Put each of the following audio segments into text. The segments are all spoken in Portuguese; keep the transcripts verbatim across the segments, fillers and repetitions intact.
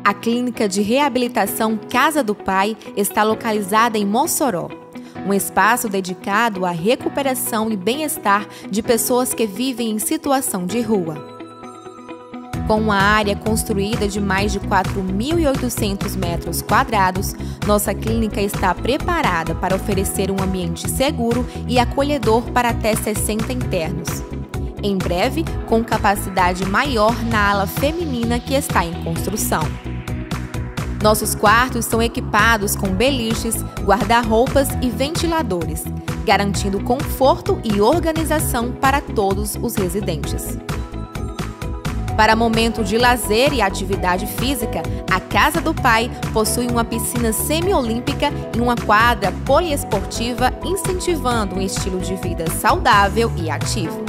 A Clínica de Reabilitação Casa do Pai está localizada em Mossoró, um espaço dedicado à recuperação e bem-estar de pessoas que vivem em situação de rua. Com uma área construída de mais de quatro mil e oitocentos metros quadrados, nossa clínica está preparada para oferecer um ambiente seguro e acolhedor para até sessenta internos. Em breve, com capacidade maior na ala feminina que está em construção. Nossos quartos são equipados com beliches, guarda-roupas e ventiladores, garantindo conforto e organização para todos os residentes. Para momento de lazer e atividade física, a Casa do Pai possui uma piscina semiolímpica e uma quadra poliesportiva, incentivando um estilo de vida saudável e ativo.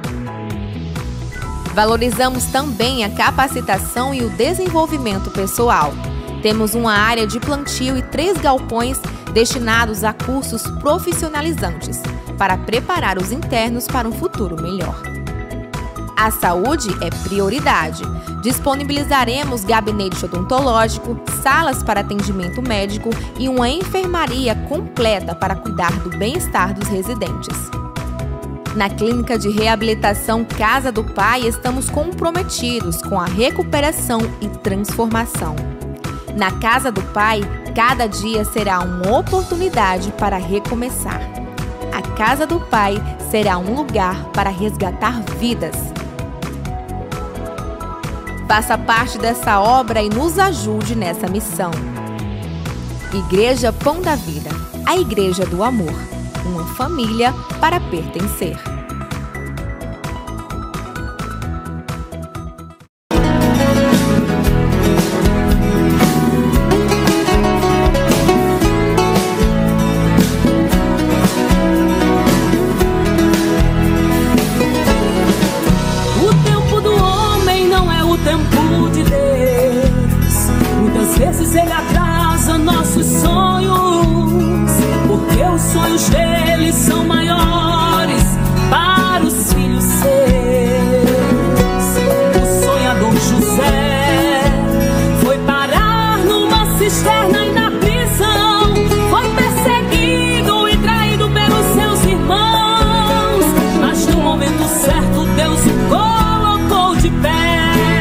Valorizamos também a capacitação e o desenvolvimento pessoal. Temos uma área de plantio e três galpões destinados a cursos profissionalizantes, para preparar os internos para um futuro melhor. A saúde é prioridade. Disponibilizaremos gabinete odontológico, salas para atendimento médico e uma enfermaria completa para cuidar do bem-estar dos residentes. Na Clínica de Reabilitação Casa do Pai, estamos comprometidos com a recuperação e transformação. Na Casa do Pai, cada dia será uma oportunidade para recomeçar. A Casa do Pai será um lugar para resgatar vidas. Faça parte dessa obra e nos ajude nessa missão. Igreja Pão da Vida, a Igreja do Amor. Uma família para pertencer. Vezes ele atrasa nossos sonhos, porque os sonhos dele são maiores para os filhos seus. O sonhador José foi parar numa cisterna e na prisão, foi perseguido e traído pelos seus irmãos, mas no momento certo Deus o colocou de pé.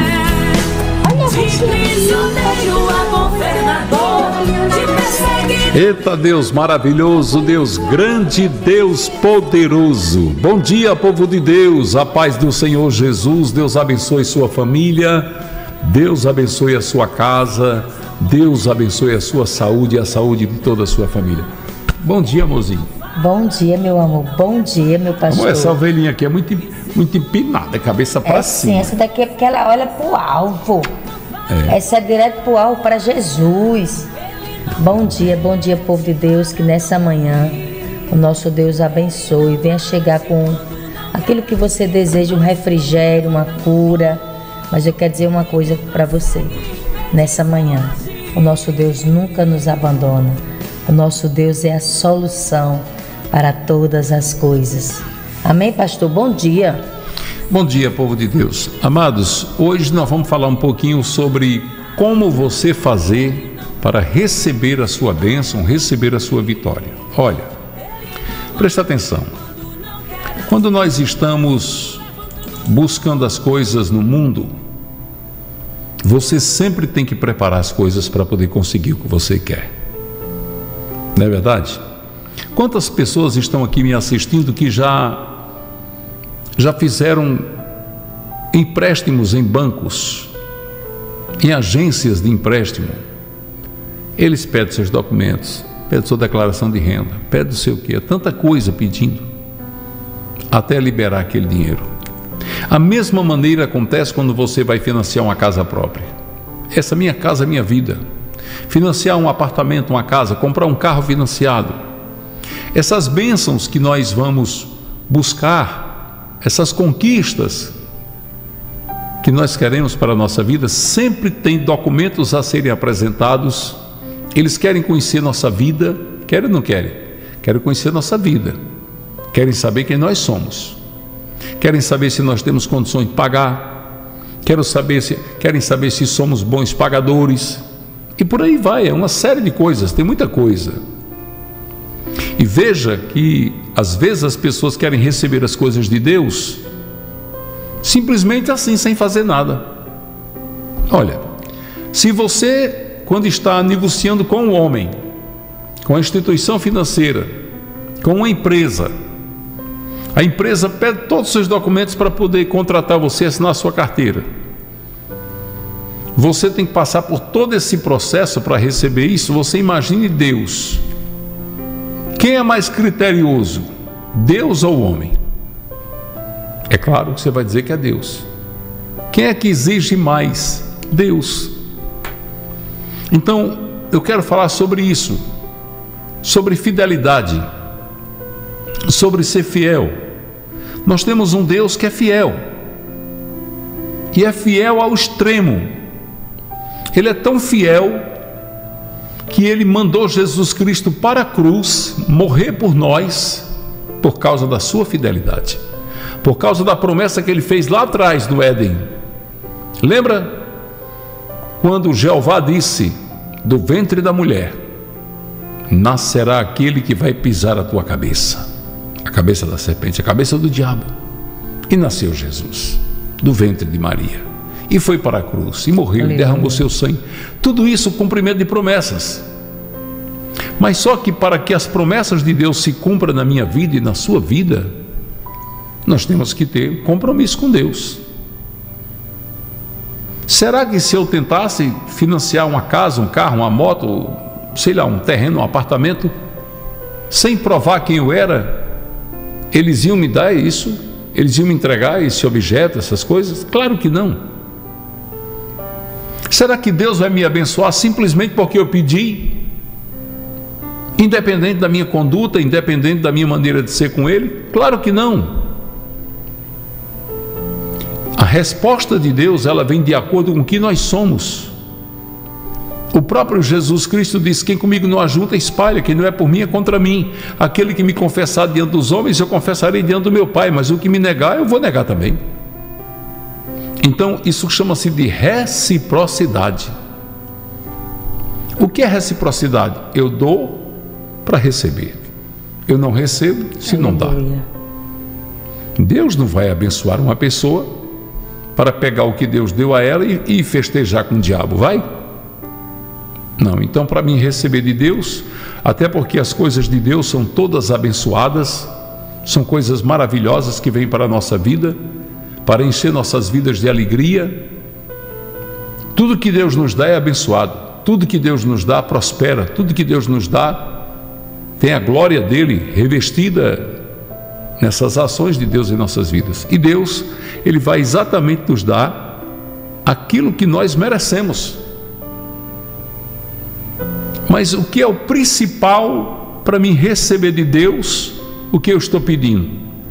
De prisioneiro a governador, de perseguido. Eita Deus maravilhoso, Deus grande, Deus poderoso. Bom dia, povo de Deus, a paz do Senhor Jesus. Deus abençoe sua família, Deus abençoe a sua casa, Deus abençoe a sua saúde e a saúde de toda a sua família. Bom dia, amorzinho. Bom dia, meu amor. Bom dia, meu pastor. Amor, essa ovelhinha aqui é muito, muito empinada, cabeça para é, cima. Sim, essa daqui é porque ela olha pro alvo. É. Essa é direto pro alvo, para Jesus. Bom dia, bom dia, povo de Deus, que nessa manhã o nosso Deus abençoe, venha chegar com aquilo que você deseja, um refrigério, uma cura. Mas eu quero dizer uma coisa para você, nessa manhã, o nosso Deus nunca nos abandona, o nosso Deus é a solução para todas as coisas. Amém, pastor? Bom dia. Bom dia, povo de Deus. Amados, hoje nós vamos falar um pouquinho sobre como você fazer para receber a sua bênção, receber a sua vitória. Olha, presta atenção. Quando nós estamos buscando as coisas no mundo, você sempre tem que preparar as coisas para poder conseguir o que você quer. Não é verdade? Quantas pessoas estão aqui me assistindo que já já fizeram empréstimos em bancos, em agências de empréstimo? Eles pedem seus documentos, pedem sua declaração de renda, pedem não sei o que, tanta coisa pedindo, até liberar aquele dinheiro. A mesma maneira acontece quando você vai financiar uma casa própria. Essa minha casa é minha vida. Financiar um apartamento, uma casa, comprar um carro financiado. Essas bênçãos que nós vamos buscar, essas conquistas que nós queremos para a nossa vida, sempre tem documentos a serem apresentados. Eles querem conhecer nossa vida, querem ou não querem? Querem conhecer nossa vida, querem saber quem nós somos, querem saber se nós temos condições de pagar, Quero saber se, querem saber se somos bons pagadores. E por aí vai, é uma série de coisas, tem muita coisa. E veja que às vezes as pessoas querem receber as coisas de Deus simplesmente assim, sem fazer nada. Olha, se você, quando está negociando com um homem, com a instituição financeira, com uma empresa, a empresa pede todos os seus documentos para poder contratar você, assinar a sua carteira. Você tem que passar por todo esse processo para receber isso. Você imagine Deus. Quem é mais criterioso? Deus ou o homem? É claro que você vai dizer que é Deus. Quem é que exige mais? Deus. Então, eu quero falar sobre isso, sobre fidelidade, sobre ser fiel. Nós temos um Deus que é fiel, e é fiel ao extremo. Ele é tão fiel que ele mandou Jesus Cristo para a cruz morrer por nós, por causa da sua fidelidade, por causa da promessa que ele fez lá atrás no Éden. Lembra quando Jeová disse: do ventre da mulher nascerá aquele que vai pisar a tua cabeça, a cabeça da serpente, a cabeça do diabo. E nasceu Jesus do ventre de Maria, e foi para a cruz, e morreu, e derramou seu sangue. Tudo isso cumprimento de promessas. Mas só que para que as promessas de Deus se cumpram na minha vida e na sua vida, nós temos que ter compromisso com Deus. Será que se eu tentasse financiar uma casa, um carro, uma moto, sei lá, um terreno, um apartamento, sem provar quem eu era, eles iam me dar isso? Eles iam me entregar esse objeto, essas coisas? Claro que não. Será que Deus vai me abençoar simplesmente porque eu pedi? Independente da minha conduta, independente da minha maneira de ser com Ele? Claro que não. A resposta de Deus, ela vem de acordo com o que nós somos. O próprio Jesus Cristo disse: quem comigo não ajunta, espalha, quem não é por mim é contra mim. Aquele que me confessar diante dos homens, eu confessarei diante do meu Pai, mas o que me negar, eu vou negar também. Então, isso chama-se de reciprocidade. O que é reciprocidade? Eu dou para receber. Eu não recebo se não dá. Deus não vai abençoar uma pessoa para pegar o que Deus deu a ela e, e festejar com o diabo, vai? Não. Então, para mim receber de Deus, até porque as coisas de Deus são todas abençoadas, são coisas maravilhosas que vêm para a nossa vida, para encher nossas vidas de alegria. Tudo que Deus nos dá é abençoado, tudo que Deus nos dá prospera, tudo que Deus nos dá tem a glória dele revestida nessas ações de Deus em nossas vidas. E Deus, Ele vai exatamente nos dar aquilo que nós merecemos. Mas o que é o principal para mim receber de Deus o que eu estou pedindo?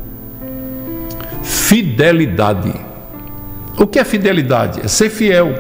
Fidelidade. O que é fidelidade? É ser fiel.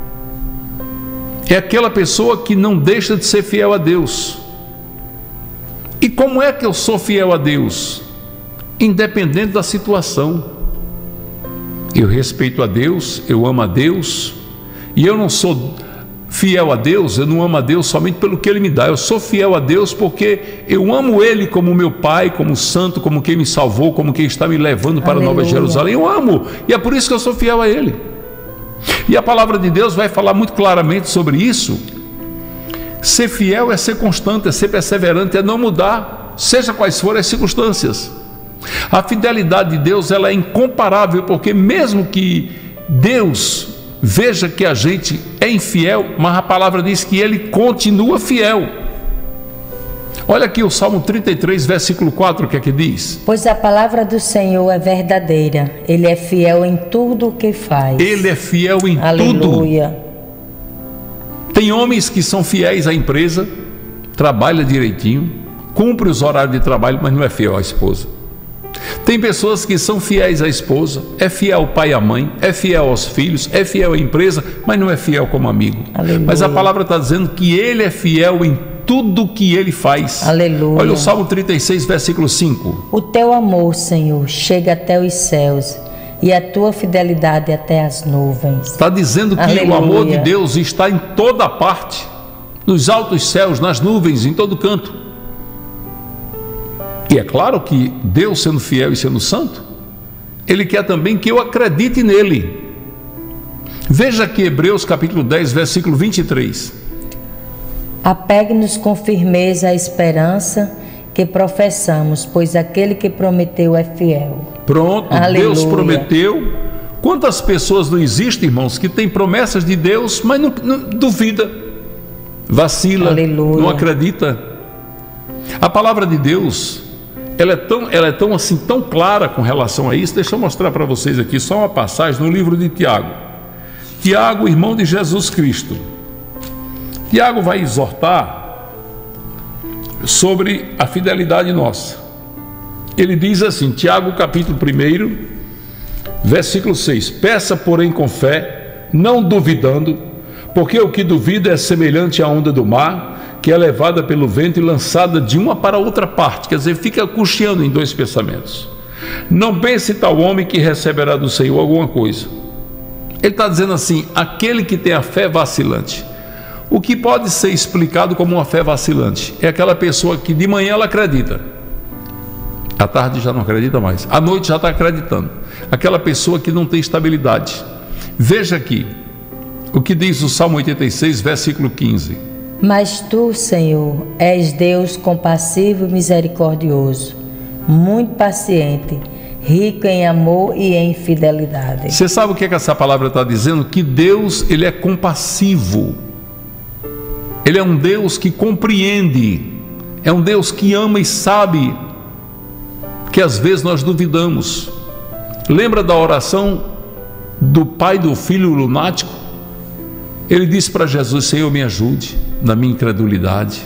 É aquela pessoa que não deixa de ser fiel a Deus. E como é que eu sou fiel a Deus? Independente da situação. Eu respeito a Deus, eu amo a Deus, e eu não sou fiel a Deus, eu não amo a Deus somente pelo que Ele me dá. Eu sou fiel a Deus porque eu amo Ele como meu Pai, como santo, como quem me salvou, como quem está me levando para a Nova Jerusalém. Eu amo, e é por isso que eu sou fiel a Ele. E a palavra de Deus vai falar muito claramente sobre isso. Ser fiel é ser constante, é ser perseverante, é não mudar, seja quais forem as circunstâncias. A fidelidade de Deus, ela é incomparável, porque mesmo que Deus veja que a gente é infiel, mas a palavra diz que Ele continua fiel. Olha aqui o Salmo trinta e três, versículo quatro, o que é que diz? Pois a palavra do Senhor é verdadeira, Ele é fiel em tudo o que faz. Ele é fiel em Aleluia. tudo. Aleluia. Tem homens que são fiéis à empresa, trabalha direitinho, cumpre os horários de trabalho, mas não é fiel à esposa. Tem pessoas que são fiéis à esposa, é fiel ao pai e à mãe, é fiel aos filhos, é fiel à empresa, mas não é fiel como amigo. Aleluia. Mas a palavra está dizendo que Ele é fiel em tudo que Ele faz. Aleluia. Olha o Salmo trinta e seis, versículo cinco. O teu amor, Senhor, chega até os céus, e a tua fidelidade até as nuvens. Está dizendo que Aleluia. O amor de Deus está em toda parte, nos altos céus, nas nuvens, em todo canto. E é claro que Deus, sendo fiel e sendo santo, Ele quer também que eu acredite nele. Veja aqui Hebreus capítulo dez, versículo vinte e três. Apegue-nos com firmeza à esperança que professamos, pois aquele que prometeu é fiel. Pronto, Aleluia. Deus prometeu. Quantas pessoas não existem, irmãos, que têm promessas de Deus, mas não, não duvida, vacila, Aleluia. Não acredita. A palavra de Deus, ela é tão, ela é tão assim, tão clara com relação a isso. Deixa eu mostrar para vocês aqui só uma passagem no livro de Tiago. Tiago, irmão de Jesus Cristo. Tiago vai exortar sobre a fidelidade nossa. Ele diz assim, Tiago capítulo um, versículo seis: peça, porém, com fé, não duvidando, porque o que duvida é semelhante à onda do mar, que é levada pelo vento e lançada de uma para outra parte. Quer dizer, fica cocheando em dois pensamentos. Não pense tal homem que receberá do Senhor alguma coisa. Ele está dizendo assim, aquele que tem a fé vacilante. O que pode ser explicado como uma fé vacilante é aquela pessoa que de manhã ela acredita, à tarde já não acredita mais, à noite já está acreditando. Aquela pessoa que não tem estabilidade. Veja aqui o que diz o Salmo oitenta e seis, versículo quinze. Mas tu, Senhor, és Deus compassivo e misericordioso, muito paciente, rico em amor e em fidelidade. Você sabe o que, é que essa palavra está dizendo? Que Deus, ele é compassivo. Ele é um Deus que compreende, é um Deus que ama e sabe que às vezes nós duvidamos. Lembra da oração do pai do filho lunático? Ele disse para Jesus, Senhor, me ajude na minha incredulidade.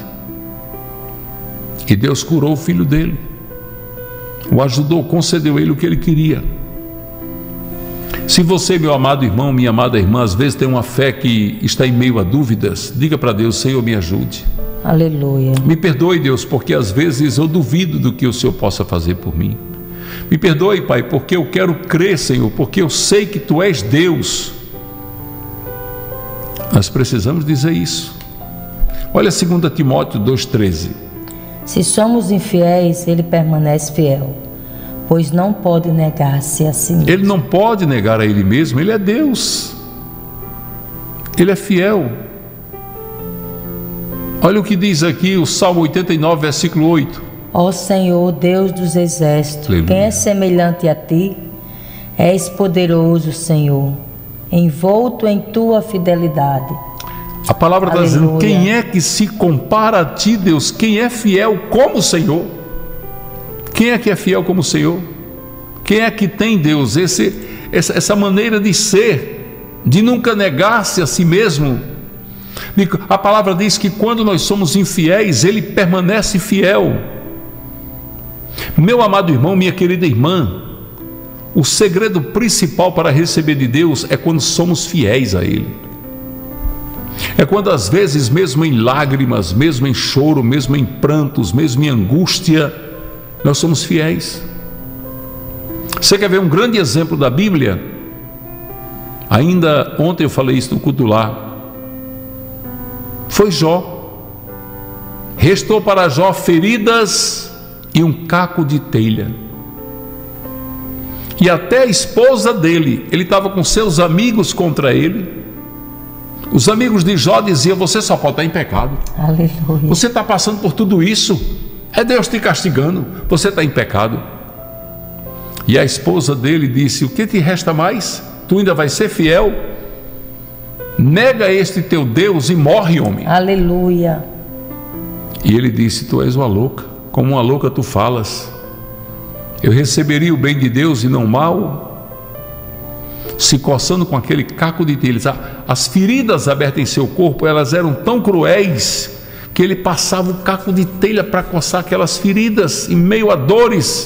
E Deus curou o filho dele, o ajudou, concedeu a ele o que ele queria. Se você, meu amado irmão, minha amada irmã, às vezes tem uma fé que está em meio a dúvidas, diga para Deus, Senhor, me ajude. Aleluia. Me perdoe, Deus, porque às vezes eu duvido do que o Senhor possa fazer por mim. Me perdoe, Pai, porque eu quero crer, Senhor, porque eu sei que Tu és Deus. Nós precisamos dizer isso. Olha dois Timóteo dois, treze. Se somos infiéis, Ele permanece fiel, pois não pode negar-se a si mesmo. Ele não pode negar a Ele mesmo, Ele é Deus. Ele é fiel. Olha o que diz aqui o Salmo oitenta e nove, versículo oito. Ó Senhor, Deus dos exércitos, Aleluia. Quem é semelhante a Ti? És poderoso, Senhor, envolto em Tua fidelidade. A palavra está dizendo, quem é que se compara a Ti, Deus? Quem é fiel como o Senhor? Quem é que é fiel como o Senhor? Quem é que tem, Deus, esse, essa, essa maneira de ser, de nunca negar-se a si mesmo? A palavra diz que quando nós somos infiéis, Ele permanece fiel. Meu amado irmão, minha querida irmã, o segredo principal para receber de Deus é quando somos fiéis a Ele. É quando às vezes, mesmo em lágrimas, mesmo em choro, mesmo em prantos, mesmo em angústia, nós somos fiéis. Você quer ver um grande exemplo da Bíblia? Ainda ontem eu falei isso no culto lá. Foi Jó. Restou para Jó feridas e um caco de telha. E até a esposa dele, ele estava com seus amigos contra ele. Os amigos de Jó diziam, você só pode estar em pecado. Aleluia. Você está passando por tudo isso, é Deus te castigando, você está em pecado. E a esposa dele disse, o que te resta mais? Tu ainda vai ser fiel? Nega este teu Deus e morre, homem. Aleluia. E ele disse, tu és uma louca, como uma louca tu falas. Eu receberia o bem de Deus e não o mal? Se coçando com aquele caco de telhas. As feridas abertas em seu corpo, elas eram tão cruéis que ele passava o caco de telha para coçar aquelas feridas em meio a dores.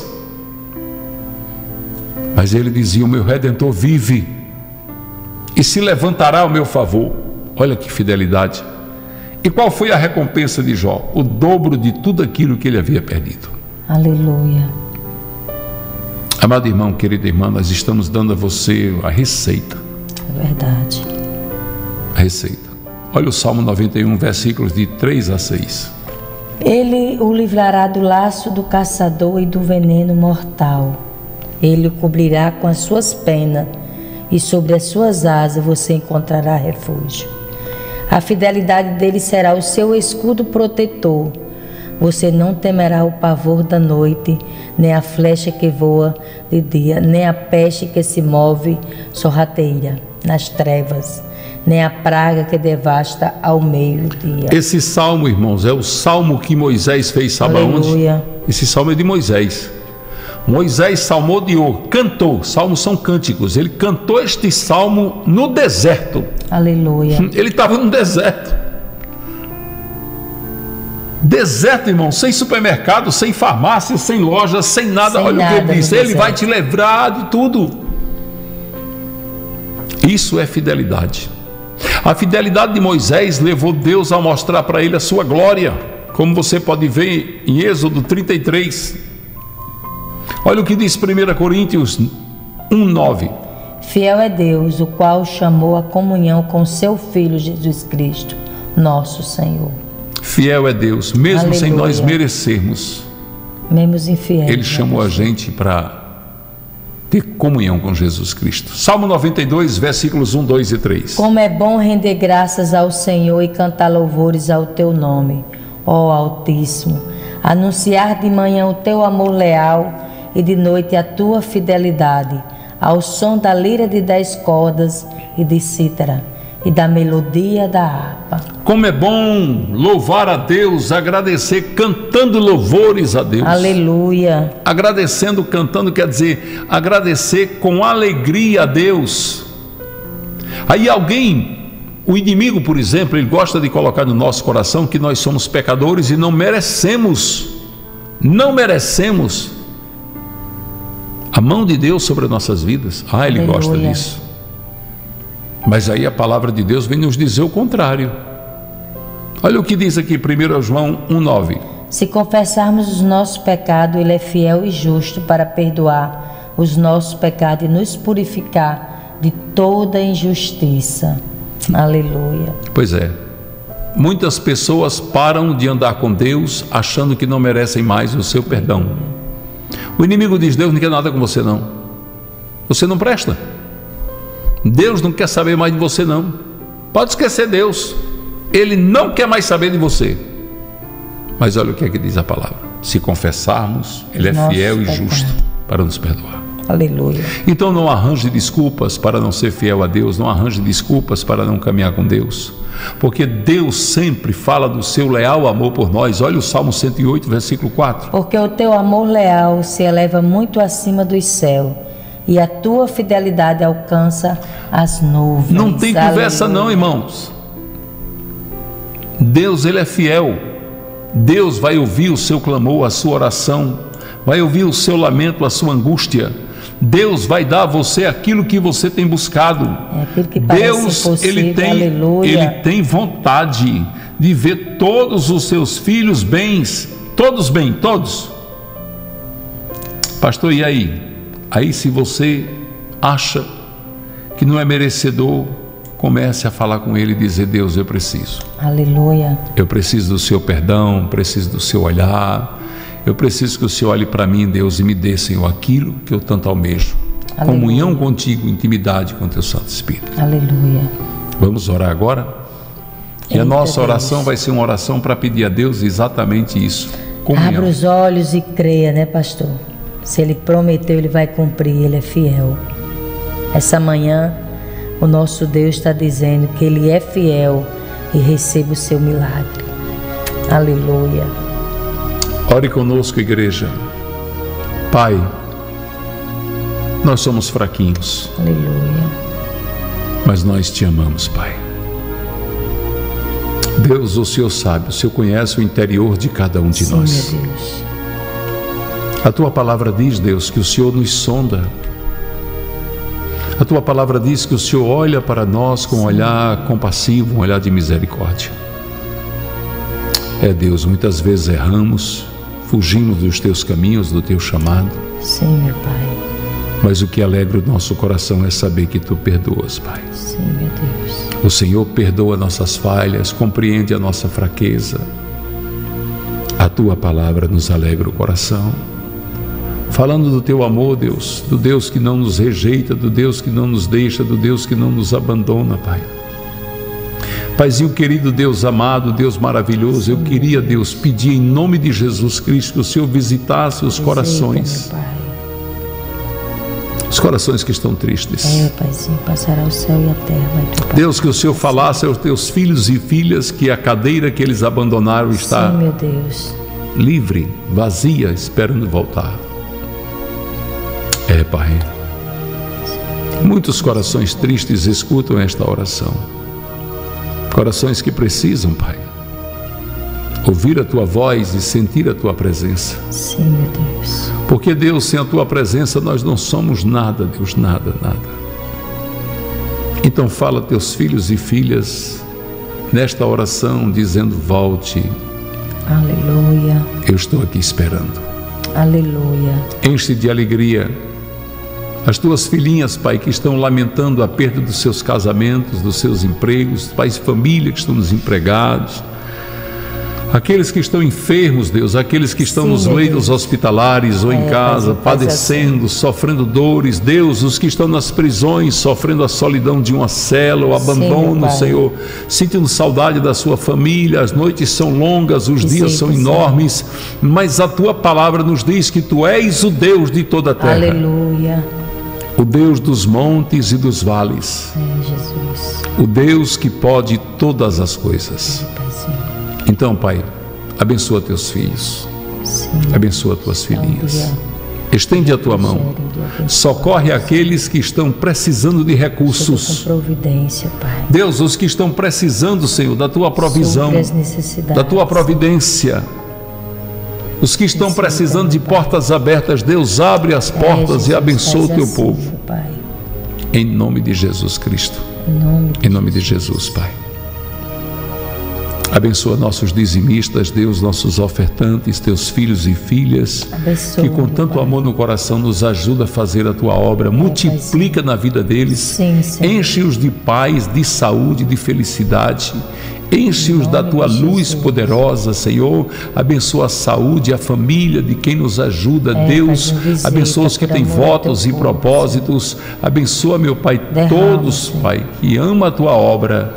Mas ele dizia, o meu Redentor vive e se levantará ao meu favor. Olha que fidelidade. E qual foi a recompensa de Jó? O dobro de tudo aquilo que ele havia perdido. Aleluia. Amado irmão, querida irmã, nós estamos dando a você a receita. É verdade. A receita. Olha o Salmo noventa e um, versículos de três a seis. Ele o livrará do laço do caçador e do veneno mortal. Ele o cobrirá com as suas penas, e sobre as suas asas você encontrará refúgio. A fidelidade dele será o seu escudo protetor. Você não temerá o pavor da noite, nem a flecha que voa de dia, nem a peste que se move sorrateira nas trevas, nem a praga que devasta ao meio-dia. Esse salmo, irmãos, é o salmo que Moisés fez, sabe aonde? Esse salmo é de Moisés. Moisés salmodiou, cantou. Salmos são cânticos. Ele cantou este salmo no deserto. Aleluia. Ele estava no deserto. Deserto, irmão, sem supermercado, sem farmácia, sem loja, sem nada. Sem Olha nada o que ele disse. Ele deserto. vai te livrar de tudo. Isso é fidelidade. A fidelidade de Moisés levou Deus a mostrar para ele a sua glória, como você pode ver em Êxodo trinta e três. Olha o que diz primeira Coríntios um, nove. Fiel é Deus, o qual chamou a comunhão com seu Filho Jesus Cristo, nosso Senhor. Fiel é Deus, mesmo Aleluia. sem nós merecermos. Mesmo infiéis. Ele chamou a gente para ter comunhão com Jesus Cristo. Salmo noventa e dois, versículos um, dois e três. Como é bom render graças ao Senhor e cantar louvores ao teu nome, ó Altíssimo. Anunciar de manhã o teu amor leal e de noite a tua fidelidade, ao som da lira de dez cordas e de cítara, e da melodia da harpa. Como é bom louvar a Deus, agradecer, cantando louvores a Deus. Aleluia. Agradecendo, cantando, quer dizer, agradecer com alegria a Deus. Aí alguém, o inimigo, por exemplo, ele gosta de colocar no nosso coração que nós somos pecadores e não merecemos, não merecemos a mão de Deus sobre as nossas vidas. Ah, ele Aleluia. Gosta disso. Mas aí a palavra de Deus vem nos dizer o contrário. Olha o que diz aqui, primeiro João um, nove. Se confessarmos os nossos pecados, Ele é fiel e justo para perdoar os nossos pecados e nos purificar de toda injustiça. Aleluia. Pois é. Muitas pessoas param de andar com Deus achando que não merecem mais o seu perdão. O inimigo diz: Deus não quer nada com você não. Você não presta. Deus não quer saber mais de você não. Pode esquecer Deus. Ele não quer mais saber de você. Mas olha o que é que diz a palavra. Se confessarmos, Ele é Nossa, fiel e pecado. justo para nos perdoar. Aleluia. Então não arranje desculpas para não ser fiel a Deus. Não arranje desculpas para não caminhar com Deus. Porque Deus sempre fala do seu leal amor por nós. Olha o Salmo cento e oito, versículo quatro. Porque o teu amor leal se eleva muito acima dos céus, e a tua fidelidade alcança as nuvens. Não tem conversa. Aleluia. Não, irmãos. Deus, Ele é fiel. Deus vai ouvir o seu clamor, a sua oração, vai ouvir o seu lamento, a sua angústia. Deus vai dar a você aquilo que você tem buscado. É aquilo que parece Deus, impossível. ele tem, Aleluia. ele tem vontade de ver todos os seus filhos bens, todos bem, todos. Pastor, e aí? Aí se você acha que não é merecedor, comece a falar com Ele e dizer: Deus, eu preciso. Aleluia. Eu preciso do seu perdão, preciso do seu olhar. Eu preciso que o Senhor olhe para mim, Deus, e me dê, Senhor, aquilo que eu tanto almejo. Aleluia. Comunhão contigo, intimidade com o teu Santo Espírito. Aleluia. Vamos orar agora? E a Eita, nossa Deus. oração vai ser uma oração para pedir a Deus exatamente isso. Comunhão. Abra os olhos e creia, né, pastor? Se Ele prometeu, Ele vai cumprir, Ele é fiel. Essa manhã, o nosso Deus está dizendo que Ele é fiel e receba o seu milagre. Aleluia. Ore conosco, igreja. Pai, nós somos fraquinhos, Aleluia. mas nós te amamos, Pai. Deus, o Senhor sabe, o Senhor conhece o interior de cada um de Sim, nós. meu Deus. A tua palavra diz, Deus, que o Senhor nos sonda. A tua palavra diz que o Senhor olha para nós com um olhar compassivo, um olhar de misericórdia. É, Deus, muitas vezes erramos, fugimos dos teus caminhos, do teu chamado. Sim, meu Pai. Mas o que alegra o nosso coração é saber que Tu perdoas, Pai. Sim, meu Deus. O Senhor perdoa nossas falhas, compreende a nossa fraqueza. A Tua palavra nos alegra o coração. Falando do Teu amor, Deus, do Deus que não nos rejeita, do Deus que não nos deixa, do Deus que não nos abandona, Pai. Paizinho querido, Deus amado, Deus maravilhoso, eu queria, Deus, pedir em nome de Jesus Cristo que o Senhor visitasse os corações. Os corações que estão tristes. É, Paizinho, passará o céu e a terra, vai tu, Pai. Deus, que o Senhor falasse aos teus filhos e filhas que a cadeira que eles abandonaram está Sim, meu Deus. livre, vazia, esperando voltar. É, Pai. Muitos corações tristes escutam esta oração. Corações que precisam, Pai, ouvir a Tua voz e sentir a Tua presença. Sim, meu Deus. Porque, Deus, sem a Tua presença nós não somos nada, Deus, nada, nada. Então fala a Teus filhos e filhas nesta oração, dizendo: volte. Aleluia. Eu estou aqui esperando. Aleluia. Enche de alegria as Tuas filhinhas, Pai, que estão lamentando a perda dos seus casamentos, dos seus empregos, pais de família que estão desempregados, aqueles que estão enfermos, Deus, aqueles que estão Sim, nos leitos Deus. hospitalares ou é, em casa, Pai, padecendo, assim. sofrendo dores, Deus, os que estão nas prisões, sofrendo a solidão de uma cela, o abandono, Sim, Senhor, sentindo saudade da sua família, as noites são longas, os Sim, dias são Sim. enormes, mas a Tua palavra nos diz que Tu és o Deus de toda a terra. Aleluia. O Deus dos montes e dos vales. É, Jesus. O Deus que pode todas as coisas. É, então, Pai, abençoa Teus filhos. Sim. Abençoa Tuas filhinhas. Estende a Tua mão. Socorre aqueles que estão precisando de recursos. Com providência, Pai. Deus, os que estão precisando, Senhor, da Tua provisão, da Tua providência. Os que estão precisando de portas abertas, Deus, abre as portas e abençoa o Teu povo. Em nome de Jesus Cristo. Em nome de Jesus, Pai. Abençoa nossos dizimistas, Deus, nossos ofertantes, Teus filhos e filhas, que com tanto amor no coração nos ajuda a fazer a Tua obra. Multiplica na vida deles, enche-os de paz, de saúde, de felicidade. Enche-os da Tua luz poderosa, Senhor. Abençoa a saúde, a família de quem nos ajuda, é, Deus. Visita, abençoa os que têm votos e propósitos. Senhor. Abençoa, meu Pai, Derrama, todos, Senhor. Pai, que ama a Tua obra.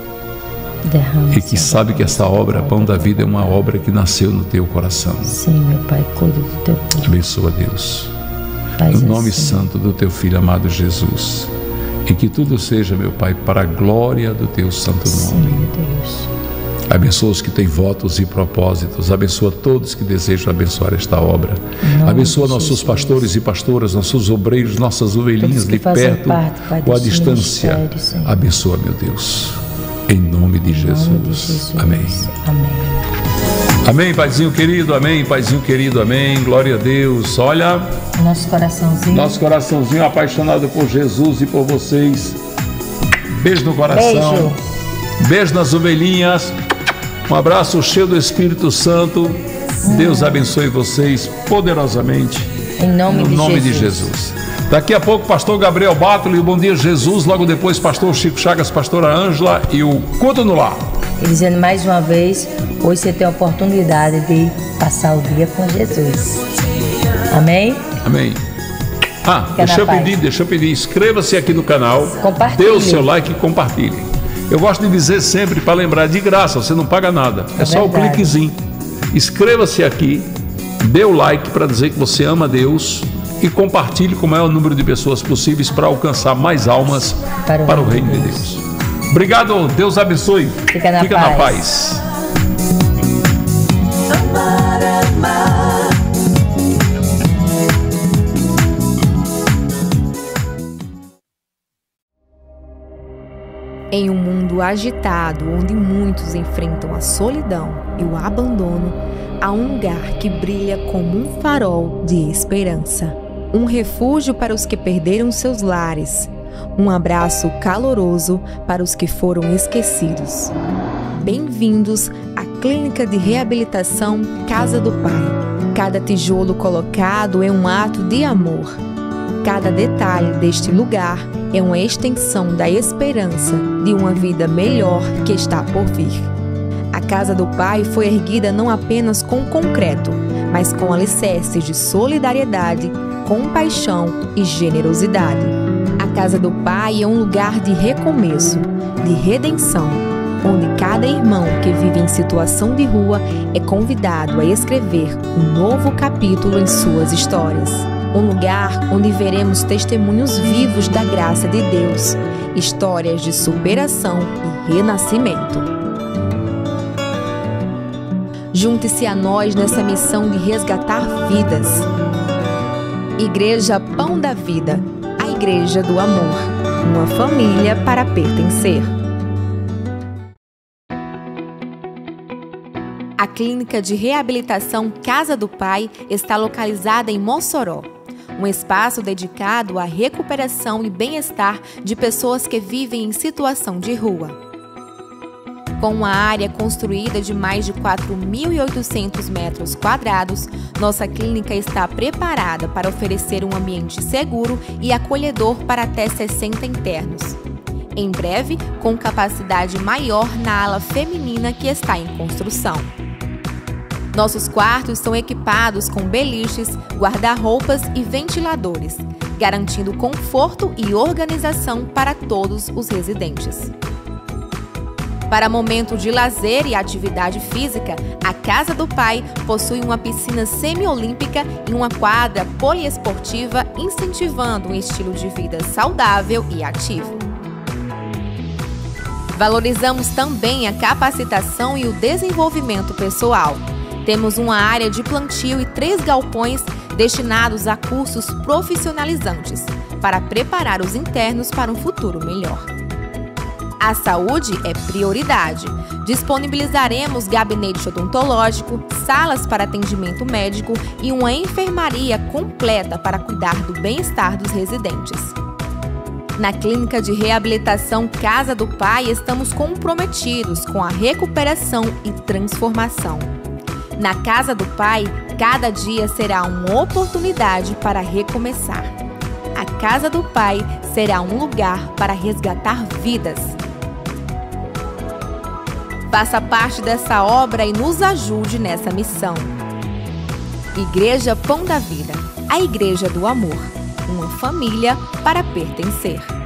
Derrama, e que Senhor, sabe que essa obra, Pão da Vida, é uma obra que nasceu no Teu coração. Sim, meu Pai, cuida do Teu povo. Abençoa, Deus. Faz no nome assim. santo do Teu Filho amado Jesus. E que tudo seja, meu Pai, para a glória do Teu santo nome. Sim, meu Deus. Abençoa os que têm votos e propósitos. Abençoa todos que desejam abençoar esta obra. Abençoa nossos Jesus. pastores e pastoras, nossos obreiros, nossas ovelhinhas de perto parte, Pai, ou à distância. Abençoa, meu Deus. Em nome de, em Jesus. Nome de Jesus. Amém. Amém. Amém, Paizinho querido, amém, Paizinho querido, amém, glória a Deus. Olha, nosso coraçãozinho, nosso coraçãozinho apaixonado por Jesus e por vocês. Beijo no coração, beijo, beijo nas ovelhinhas, um abraço cheio do Espírito Santo. Hum. Deus abençoe vocês poderosamente, em nome, no de, nome Jesus. de Jesus. Daqui a pouco, pastor Gabriel Bátoli, o Bom Dia Jesus, logo depois pastor Chico Chagas, pastora Ângela e o Culto no Lar. E dizendo mais uma vez, hoje você tem a oportunidade de passar o dia com Jesus. Amém? Amém. Ah, Fica deixa eu paz. pedir, deixa eu pedir, inscreva-se aqui no canal, dê o seu like e compartilhe. Eu gosto de dizer sempre, para lembrar, de graça, você não paga nada, é, é só verdade. o cliquezinho. Inscreva-se aqui, dê o like para dizer que você ama Deus e compartilhe com o maior número de pessoas possíveis para alcançar mais almas para o, para o reino de Deus. Deus. Obrigado, Deus abençoe. Fica na Fica paz. Na paz. Amar, amar. Em um mundo agitado, onde muitos enfrentam a solidão e o abandono, há um lugar que brilha como um farol de esperança. Um refúgio para os que perderam seus lares. Um abraço caloroso para os que foram esquecidos. Bem-vindos à Clínica de Reabilitação Casa do Pai. Cada tijolo colocado é um ato de amor. Cada detalhe deste lugar é uma extensão da esperança de uma vida melhor que está por vir. A Casa do Pai foi erguida não apenas com concreto, mas com alicerces de solidariedade, compaixão e generosidade. A Casa do Pai é um lugar de recomeço, de redenção, onde cada irmão que vive em situação de rua é convidado a escrever um novo capítulo em suas histórias. Um lugar onde veremos testemunhos vivos da graça de Deus, histórias de superação e renascimento. Junte-se a nós nessa missão de resgatar vidas. Igreja Pão da Vida, a Igreja do Amor, uma família para pertencer. A Clínica de Reabilitação Casa do Pai está localizada em Mossoró, um espaço dedicado à recuperação e bem-estar de pessoas que vivem em situação de rua. Com uma área construída de mais de quatro mil e oitocentos metros quadrados, nossa clínica está preparada para oferecer um ambiente seguro e acolhedor para até sessenta internos. Em breve, com capacidade maior na ala feminina que está em construção. Nossos quartos são equipados com beliches, guarda-roupas e ventiladores, garantindo conforto e organização para todos os residentes. Para momento de lazer e atividade física, a Casa do Pai possui uma piscina semiolímpica e uma quadra poliesportiva, incentivando um estilo de vida saudável e ativo. Valorizamos também a capacitação e o desenvolvimento pessoal. Temos uma área de plantio e três galpões destinados a cursos profissionalizantes, para preparar os internos para um futuro melhor. A saúde é prioridade. Disponibilizaremos gabinete odontológico, salas para atendimento médico e uma enfermaria completa para cuidar do bem-estar dos residentes. Na Clínica de Reabilitação Casa do Pai, estamos comprometidos com a recuperação e transformação. Na Casa do Pai, cada dia será uma oportunidade para recomeçar. A Casa do Pai será um lugar para resgatar vidas. Faça parte dessa obra e nos ajude nessa missão. Igreja Pão da Vida, a Igreja do Amor, uma família para pertencer.